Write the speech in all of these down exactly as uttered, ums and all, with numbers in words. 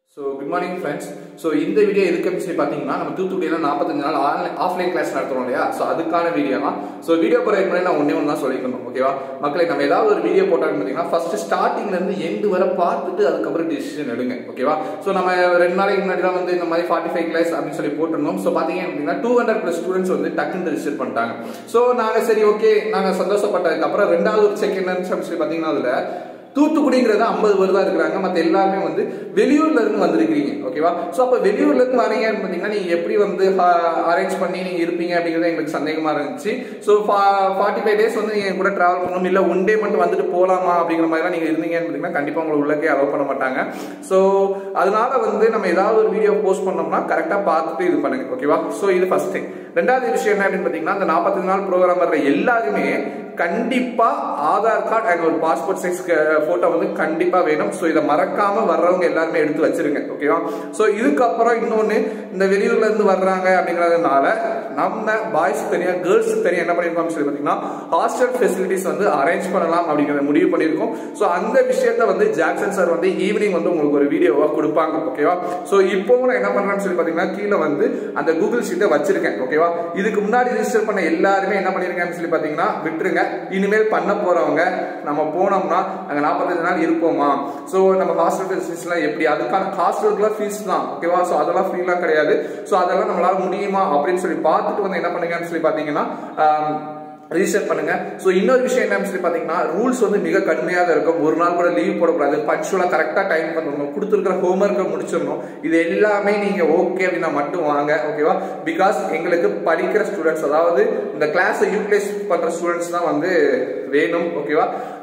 So good morning friends. So இந்த video எதுக்கு அப்படி சொல்லி பாத்தீங்கன்னா நம்ம தூத்துக்குடியில நாற்பத்தஞ்சு நாள் ஆஃப்லைன் கிளாஸ் நடத்துறோம் இல்லையா? சோ அதுக்கான வீடியோ தான். சோ வீடியோ போறதுக்கு முன்னாடி நான் ஒண்ணே ஒண்ணு தான் சொல்லிக்கணும், ஓகேவா? மக்களே, நம்ம ஏதாவது ஒரு வீடியோ போட்டாலும் பாத்தீங்கன்னா ஃபர்ஸ்ட் ஸ்டார்டிங்ல இருந்து எண்ட் வரை பார்த்துட்டு அதுக்கு அப்புறம் டிசிஷன் எடுங்க, ஓகேவா? சோ நம்ம ரெண்டு நாளைக்கு முன்னாடி தான் வந்து இந்த மாதிரி ஃபார்ட்டி ஃபைவ் கிளாஸ் அப்படின்னு சொல்லி போட்டிருந்தோம். சோ பாத்தீங்க அப்படின்னா டூ ஹண்ட்ரட் பிளஸ் ஸ்டூடெண்ட்ஸ் வந்து டக்குன்னு ரிஜிஸ்டர் பண்ணிட்டாங்க. சோ நாங்க சரி ஓகே நாங்க சந்தோஷப்பட்டதுக்கு அப்புறம் ரெண்டாவது ஒரு செகண்ட் அப்படின்னு சொல்லி பாத்தீங்கன்னா அதுல தூத்துக்குடிங்கிறது ஐம்பது பேர் தான் இருக்கிறாங்க, மற்ற எல்லாருமே வந்து வெளியூர்ல இருந்து வந்திருக்கீங்க, ஓகேவா? ஸோ அப்போ வெளியூர்ல இருந்து வரீங்கன்னு பார்த்தீங்கன்னா நீங்க எப்படி வந்து அரேஞ்ச் பண்ணி நீங்க இருப்பீங்க அப்படிங்கிறது எங்களுக்கு சந்தேகமா இருந்துச்சு. ஸோ ஃபார்ட்டி ஃபைவ் டேஸ் வந்து நீங்க கூட டிராவல் பண்ணணும், இல்லை ஒன் டே மட்டும் வந்துட்டு போகலாமா அப்படிங்கிற மாதிரி நீங்க இருந்தீங்கன்னு பார்த்தீங்கன்னா கண்டிப்பா உங்களை உள்ளக்கே அலோவ் பண்ண மாட்டாங்க. ஸோ அதனால வந்து நம்ம ஏதாவது ஒரு வீடியோ போஸ்ட் பண்ணோம்னா கரெக்டாக பார்த்துட்டு இது பண்ணுங்க, ஓகேவா? ஸோ இது ஃபர்ஸ்ட் திங். ரெண்டாவது விஷயம் என்ன அப்படின்னு பார்த்தீங்கன்னா இந்த நாற்பத்தஞ்சு நாள் ப்ரோக்ராம் வர்ற எல்லாருமே கண்டிப்பா ஆதார் கார்டு அண்ட் ஒரு பாஸ்போர்ட் சைஸ் போட்டோ வந்து கண்டிப்பா வேணும். சோ இதை மறக்காம வர்றவங்க எல்லாருமே எடுத்து வச்சிருங்க, ஓகேவா? சோ இதுக்கப்புறம் இன்னொன்னு, இந்த வெளியூர்ல இருந்து வர்றாங்க அப்படிங்கறதுனால நம்ம பாய்ஸ் தனியா கேர்ள்ஸ் தனியா என்ன பண்ணிருக்கோம் சொல்லி பாத்தீங்கன்னா ஹாஸ்டல் ஃபெசிலிட்டிஸ் வந்து அரேஞ்ச் பண்ணலாம் அப்படிங்கறத முடிவு பண்ணிருக்கோம். சோ அந்த விஷயத்த வந்து ஜாக்சன் சார் வந்து ஈவினிங் வந்து உங்களுக்கு ஒரு வீடியோவா கொடுப்பாங்க, ஓகேவா? சோ இப்போ நான் என்ன பண்றேன்னு சொல்லி பாத்தீங்கன்னா கீழே வந்து அந்த கூகுள் ஷீட்டை வச்சிருக்கேன், ஓகேவா? இதுக்கு முன்னாடி ரிஜிஸ்டர் பண்ண எல்லாருமே என்ன பண்ணிருக்கேன்னு சொல்லி பாத்தீங்கன்னா விட்டுருங்க. இனிமேல் பண்ண போறவங்க நம்ம போனோம்னா அங்க நாற்பத்தஞ்சு நாள் இருப்போமா, சோ நம்ம ஹாஸ்டல் ஃபெசிலிட்டிஸ் எல்லாம் எப்படி, அதுக்கான ஹாஸ்டலுக்குலாம் ஃபீஸ் தான், ஓகேவா? சோ அதெல்லாம் ஃப்ரீலாம் கிடையாது. சோ அதெல்லாம் நம்மளால முடியுமா அப்படின்னு சொல்லி பார்த்துட்டு வந்து என்ன பண்ணுங்கன்னு சொல்லி பாத்தீங்கன்னா ரிஜிஸ்டர் பண்ணுங்க. சோ இன்னொரு விஷயம் என்னன்னு சொல்லி பாத்தீங்கன்னா ரூல்ஸ் வந்து மிக கடுமையாக இருக்கும். ஒரு நாள் கூட லீவ் போடக்கூடாது, பஞ்சுவலா கரெக்டா டைம் பண்ணணும், கொடுத்துருக்கிற ஹோம்ஒர்க்கை முடிச்சிடணும். இது எல்லாமே நீங்க ஓகே அப்படின்னா மட்டும் வாங்க, ஓகேவா? பிகாஸ் எங்களுக்கு படிக்கிற ஸ்டூடெண்ட்ஸ், அதாவது இந்த கிளாஸை யூட்டிலைஸ் பண்ற ஸ்டூடெண்ட்ஸ் தான் வந்து வேணும், ஓகேவா?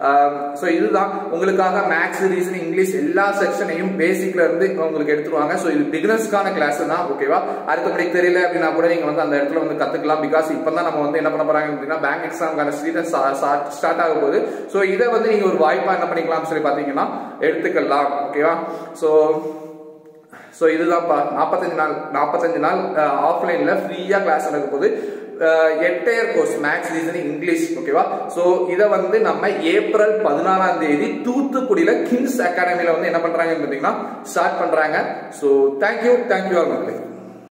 சோ இதுதான் உங்களுக்காக மேக்ஸ், ரீசனிங், இங்கிலீஷ் எல்லா செக்ஷனையும் பேசிக்ல இருந்து உங்களுக்கு எடுத்துருவாங்க. சோ இது பிகினர்ஸ்க்கான கிளாஸ் தான், ஓகேவா? அடுத்தபடி தெரியல அப்படின்னா கூட நீங்க வந்து அந்த இடத்துல வந்து கத்துக்கலாம். பிகாஸ் இப்பதான் நம்ம வந்து என்ன பண்ண போறாங்க அப்படின்னா பேங்க் எக்ஸாம்கான சீசன் ஸ்டார்ட் ஆக போகுது. சோ இதை வந்து நீங்க ஒரு வாய்ப்பா என்ன பண்ணிக்கலாம் சொல்லி பாத்தீங்கன்னா எடுத்துக்கலாம், ஓகேவா? சோ சோ இதுதான் நாற்பத்தஞ்சு நாள் நாற்பத்தஞ்சு நாள் ஆஃப்லைன்ல ஃப்ரீயா கிளாஸ் நடக்க போகுது. Entire course maths, reasoning, English, ஓகேவா? சோ இத வந்து நம்ம ஏப்ரல் பதினாறாம் தேதி தூத்துக்குடியில கிங்ஸ் அகாடமில வந்து என்ன பண்றாங்கன்னு பாத்தீங்கன்னா ஸ்டார்ட் பண்றாங்க. சோ தேங்க்யூ தேங்க்யூ ஆல் மக்களே.